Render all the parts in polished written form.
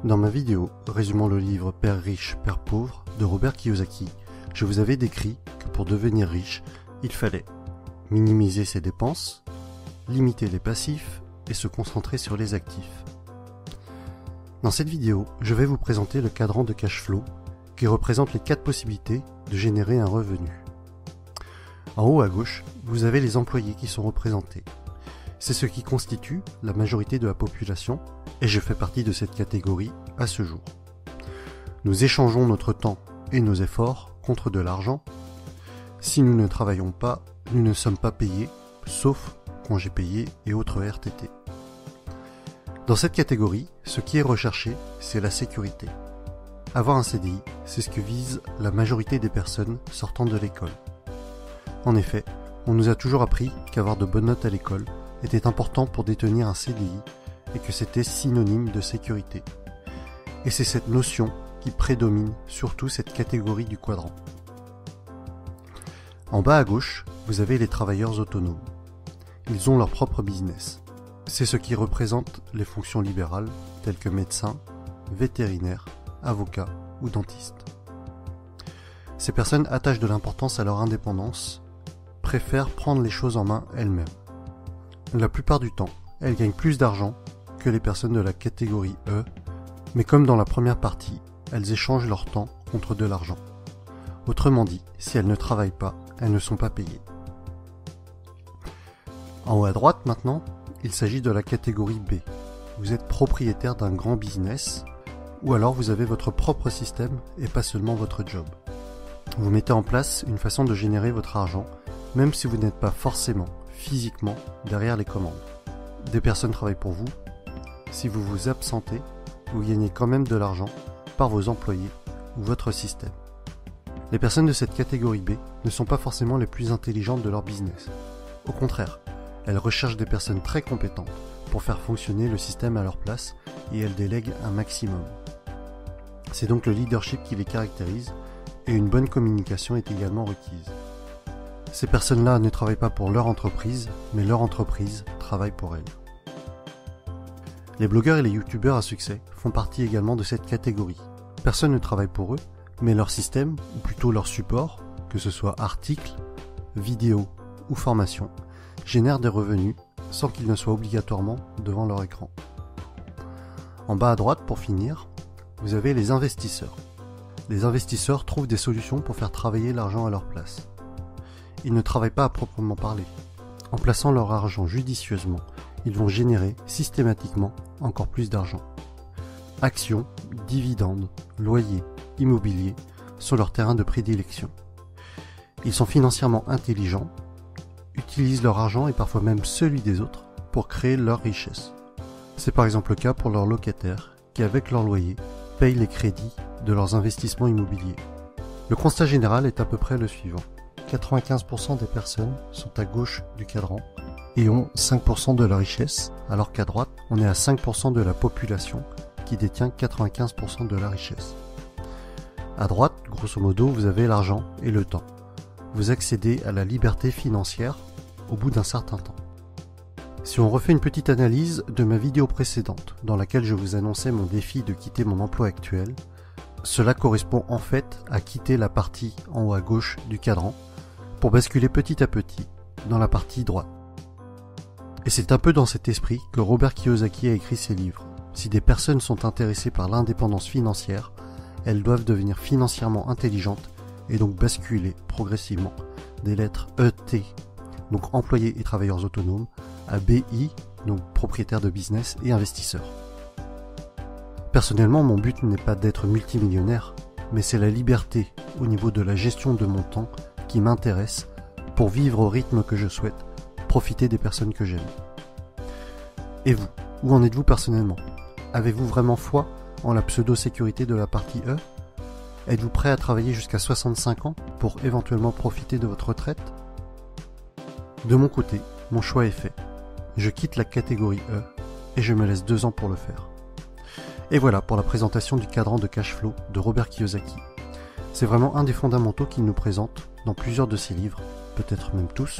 Dans ma vidéo résumant le livre Père riche, Père pauvre de Robert Kiyosaki, je vous avais décrit que pour devenir riche, il fallait minimiser ses dépenses, limiter les passifs et se concentrer sur les actifs. Dans cette vidéo, je vais vous présenter le cadran de cash flow qui représente les 4 possibilités de générer un revenu. En haut à gauche, vous avez les employés qui sont représentés. C'est ce qui constitue la majorité de la population et je fais partie de cette catégorie à ce jour. Nous échangeons notre temps et nos efforts contre de l'argent. Si nous ne travaillons pas, nous ne sommes pas payés, sauf congés payés et autres RTT. Dans cette catégorie, ce qui est recherché, c'est la sécurité. Avoir un CDI, c'est ce que vise la majorité des personnes sortant de l'école. En effet, on nous a toujours appris qu'avoir de bonnes notes à l'école était important pour détenir un CDI et que c'était synonyme de sécurité. Et c'est cette notion qui prédomine surtout cette catégorie du quadrant. En bas à gauche, vous avez les travailleurs autonomes. Ils ont leur propre business. C'est ce qui représente les fonctions libérales telles que médecin, vétérinaire, avocat ou dentiste. Ces personnes attachent de l'importance à leur indépendance, préfèrent prendre les choses en main elles-mêmes. La plupart du temps, elles gagnent plus d'argent que les personnes de la catégorie E, mais comme dans la première partie, elles échangent leur temps contre de l'argent. Autrement dit, si elles ne travaillent pas, elles ne sont pas payées. En haut à droite maintenant, il s'agit de la catégorie B. Vous êtes propriétaire d'un grand business, ou alors vous avez votre propre système et pas seulement votre job. Vous mettez en place une façon de générer votre argent, même si vous n'êtes pas forcément physiquement derrière les commandes. Des personnes travaillent pour vous. Si vous vous absentez, vous gagnez quand même de l'argent par vos employés ou votre système. Les personnes de cette catégorie B ne sont pas forcément les plus intelligentes de leur business. Au contraire, elles recherchent des personnes très compétentes pour faire fonctionner le système à leur place et elles délèguent un maximum. C'est donc le leadership qui les caractérise et une bonne communication est également requise. Ces personnes-là ne travaillent pas pour leur entreprise, mais leur entreprise travaille pour elles. Les blogueurs et les youtubeurs à succès font partie également de cette catégorie. Personne ne travaille pour eux, mais leur système, ou plutôt leur support, que ce soit articles, vidéos ou formations, génère des revenus sans qu'ils ne soient obligatoirement devant leur écran. En bas à droite, pour finir, vous avez les investisseurs. Les investisseurs trouvent des solutions pour faire travailler l'argent à leur place. Ils ne travaillent pas à proprement parler. En plaçant leur argent judicieusement, ils vont générer systématiquement encore plus d'argent. Actions, dividendes, loyers, immobilier sont leurs terrains de prédilection. Ils sont financièrement intelligents, utilisent leur argent et parfois même celui des autres pour créer leur richesse. C'est par exemple le cas pour leurs locataires qui, avec leur loyer, payent les crédits de leurs investissements immobiliers. Le constat général est à peu près le suivant. 95% des personnes sont à gauche du cadran et ont 5% de la richesse, alors qu'à droite, on est à 5% de la population qui détient 95% de la richesse. À droite, grosso modo, vous avez l'argent et le temps. Vous accédez à la liberté financière au bout d'un certain temps. Si on refait une petite analyse de ma vidéo précédente, dans laquelle je vous annonçais mon défi de quitter mon emploi actuel, cela correspond en fait à quitter la partie en haut à gauche du cadran pour basculer petit à petit dans la partie droite. Et c'est un peu dans cet esprit que Robert Kiyosaki a écrit ses livres. Si des personnes sont intéressées par l'indépendance financière, elles doivent devenir financièrement intelligentes et donc basculer progressivement des lettres ET, donc employés et travailleurs autonomes, à BI, donc propriétaires de business et investisseurs. Personnellement, mon but n'est pas d'être multimillionnaire, mais c'est la liberté au niveau de la gestion de mon temps qui m'intéresse pour vivre au rythme que je souhaite, profiter des personnes que j'aime. Et vous, où en êtes-vous personnellement? Avez-vous vraiment foi en la pseudo-sécurité de la partie E? Êtes-vous prêt à travailler jusqu'à 65 ans pour éventuellement profiter de votre retraite? De mon côté, mon choix est fait. Je quitte la catégorie E et je me laisse 2 ans pour le faire. Et voilà pour la présentation du cadran de cash flow de Robert Kiyosaki. C'est vraiment un des fondamentaux qu'il nous présente dans plusieurs de ses livres, peut-être même tous.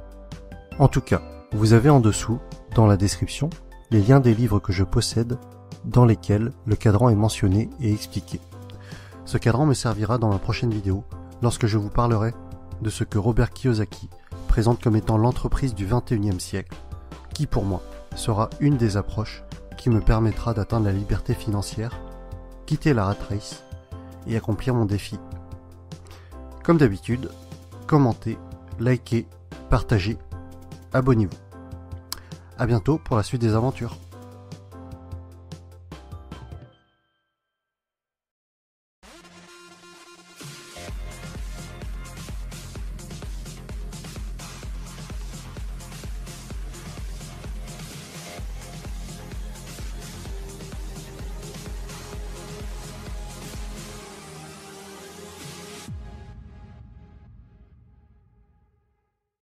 En tout cas, vous avez en dessous, dans la description, les liens des livres que je possède dans lesquels le cadran est mentionné et expliqué. Ce cadran me servira dans ma prochaine vidéo lorsque je vous parlerai de ce que Robert Kiyosaki présente comme étant l'entreprise du 21e siècle, qui pour moi sera une des approches qui me permettra d'atteindre la liberté financière, quitter la rat race et accomplir mon défi. Comme d'habitude, commentez, likez, partagez, abonnez-vous. À bientôt pour la suite des aventures.